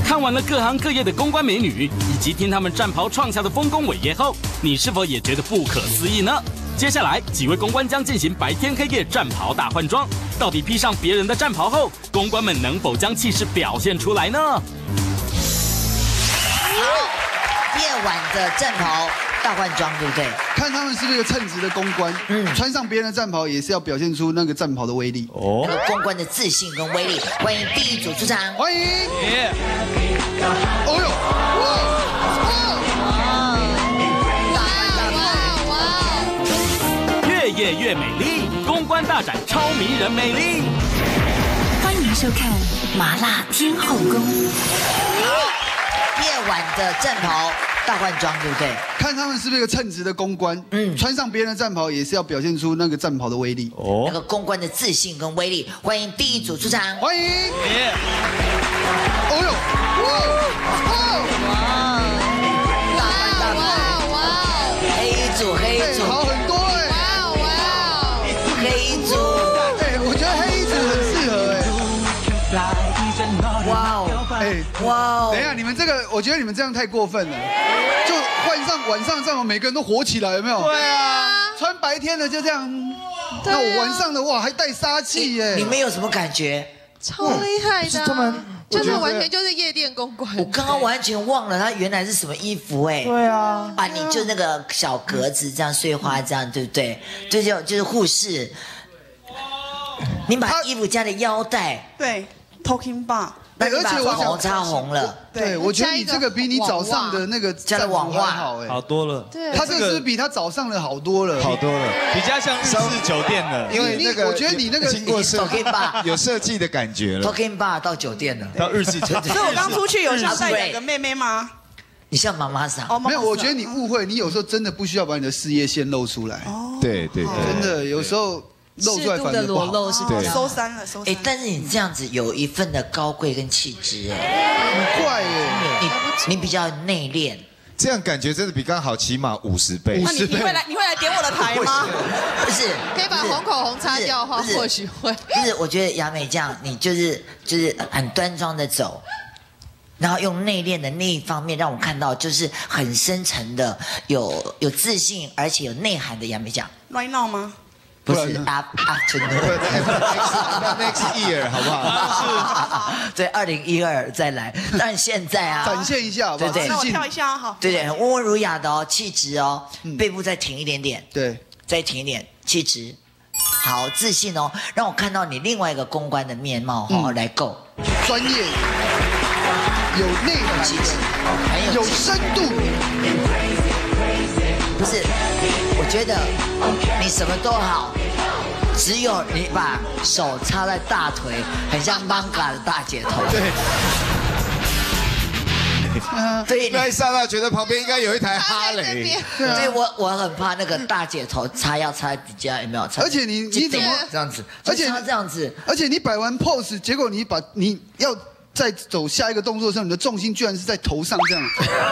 看完了各行各业的公关美女，以及听他们战袍创下的丰功伟业后，你是否也觉得不可思议呢？接下来几位公关将进行白天黑夜战袍大换装，到底披上别人的战袍后，公关们能否将气势表现出来呢？ 夜晚的战袍大换装，对不对？ 看他们是不是一个称职的公关，穿上别人的战袍也是要表现出那个战袍的威力。 那个公关的自信跟威力。欢迎第一组出场， 欢迎！哦呦， 越夜越美丽，公关大展超迷人美丽。 欢迎收看《麻辣天后宫》。 夜晚的战袍大换装，对不对？ 看他们是不是一个称职的公关，穿上别人的战袍也是要表现出那个战袍的威力。 那个公关的自信跟威力。欢迎第一组出场， 欢迎！哦呦， 黑一组， 好很多黑一组， 我觉得黑一组很适合等一下，你们这个，我觉得你们这样太过分了，就换上晚上这样，每个人都火起来，有没有？ 对啊， 穿白天的就这样，那我晚上的哇还带杀气耶！ 你们有什么感觉？ 超厉害的， 他们就是完全就是夜店公关。 我刚刚完全忘了他原来是什么衣服哎。 对啊， 啊，你就那个小格子这样碎花这样，对不对？这就是护士。你把衣服加了腰带， 对 ，Talking Bar。 而且我红插红了， 对，我觉得你这个比你早上的那个加了网袜好哎， 好多了。 对， 他这个是比他早上的好多了， 好多了，比较像日式酒店的。 因为那个，我觉得你那个经过有设计的感觉了。 Talking Bar 到酒店了， 到日式酒店。 所以我刚出去有像带两个妹妹吗？ 你像妈妈桑？ 没有，我觉得你误会，你有时候真的不需要把你的事业线露出来。 对， 真的有时候。露出来反而不好， 收山了。 但是你这样子有一份的高贵跟气质很怪耶。 你比较内敛， 这样感觉真的比刚好起码50倍。 那你会来点我的台吗？ 不是， 可以把红口红擦掉的话，或许会。 不是，我觉得雅美这样，你就是很端庄的走。然后用内敛的那一方面，让我看到就是很深沉的、有自信而且有内涵的雅美奖。 Right now 吗？ 不是真的 ，Next year 好不好？ 对，2012再来。但现在啊， 展现一下好不好？ 对， 那我跳一下好。 对，很温文儒雅的哦，气质哦，背部再挺一点点， 对， 再挺一点，气质，好自信哦，让我看到你另外一个公关的面貌哦，来够专业，有内涵， 气质，很有深度。 不是，我觉得你什么都好，只有你把手插在大腿，很像 manga 的大姐头。 对，那一刹那觉得旁边应该有一台哈雷。 所以我很怕那个大姐头插在底下，有没有？ 而且你怎么这样子？ 而且这样子， 而且你摆完 pose， 结果你要再走下一个动作的时候，你的重心居然是在头上这样。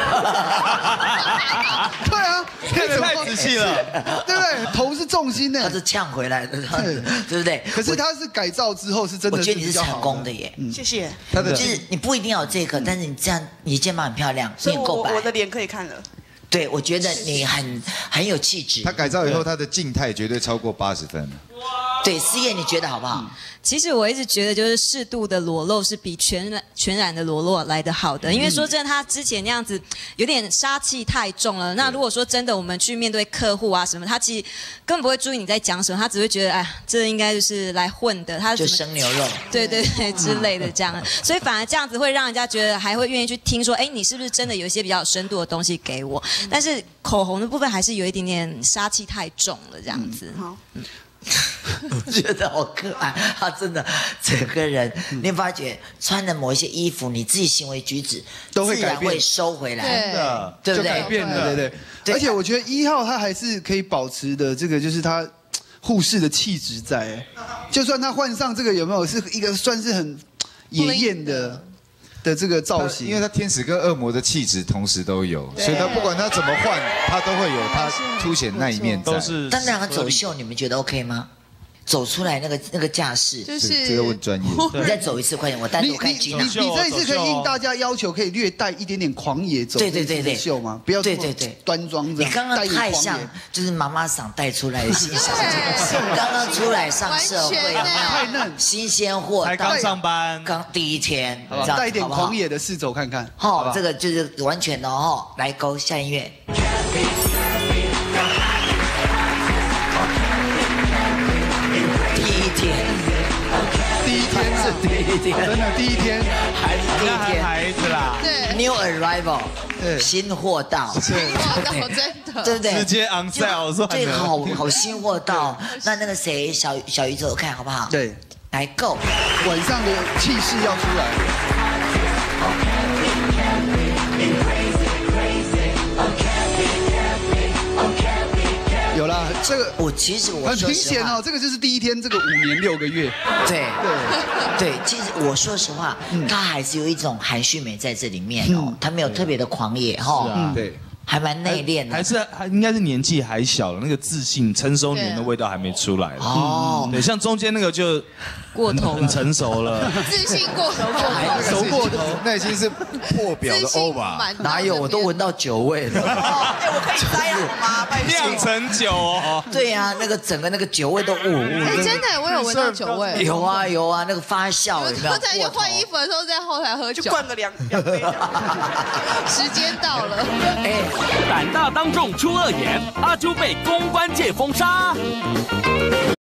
对啊， 看得太仔细了， 对不对？头是重心呢， 它是呛回来的，对不对？ 可是它是改造之后是真的， 我觉得你是成功的耶， 谢谢。 就是你不一定要有这个，但是你这样，你肩膀很漂亮，你很够白， 我的脸可以看了。 对，我觉得你很有气质。 他改造以后，他的静态绝对超过80分。 对，思燕你觉得好不好？ 其实我一直觉得，就是适度的裸露是比全然的裸露来得好的。因为说真的，他之前那样子有点杀气太重了。那如果说真的我们去面对客户啊什么，他其实根本不会注意你在讲什么，他只会觉得哎，这应该就是来混的。他就生牛肉， 对之类的这样。所以反而这样子会让人家觉得还会愿意去听说，哎，你是不是真的有一些比较有深度的东西给我？但是口红的部分还是有一点点杀气太重了，这样子。 好。 我觉得好可爱，他真的整个人，你发觉穿的某一些衣服，你自己行为举止都会改变， 会收回来， 对不对？ 就改变了，对。而且我觉得1号他还是可以保持的，这个就是他护士的气质在，就算他换上这个有没有是一个算是很野艳的这个造型， 因为他天使跟恶魔的气质同时都有，所以他不管他怎么换，他都会有他凸显那一面在。 但两个走秀，你们觉得 OK 吗？ 走出来那个架势， 就是这个问专业。 你再走一次，快点，我单独看吉娜。 你这一次可以应大家要求，可以略带一点点狂野走对秀吗？不要对端庄这样。 你刚刚太像就是妈妈嗓带出来的新小姐，刚刚出来上社会有没有？ 太嫩， 新鲜货， 才刚上班， 刚第一天， 好吧，带一点狂野的试走看看。 好，这个就是完全的哦。来勾下音乐。 真的第一天， 还是第一天， 孩子啦， 对 ，New Arrival， 新货到， 新货到，真的， 对不对？ 直接 on sale， 说对，好新货到。那个谁，小鱼走看好不好？ 对， 来 Go， 晚上的气势要出来。有啦，这个其实很明显哦，这个就是第一天，这个5年6个月。 对，其实我说实话，他还是有一种含蓄美在这里面哦，他没有特别的狂野哈， 对， 还蛮内敛的， 还应该是年纪还小了，那个自信成熟女人的味道还没出来哦。对，像中间那个就过头很成熟了， 自信过头， 熟过头， 那已经是破表的欧吧？ 哪有？我都闻到酒味了。 我可以摘好吗？拜托。 酿成酒哦。 对呀，那个整个那个酒味都哎，真的，我有闻到酒味。 有啊，那个发酵有没有？ 刚才就换衣服的时候在后台喝酒， 就灌个2杯。 时间到了。 哎，胆大当众出恶言，阿啾被公关界封杀。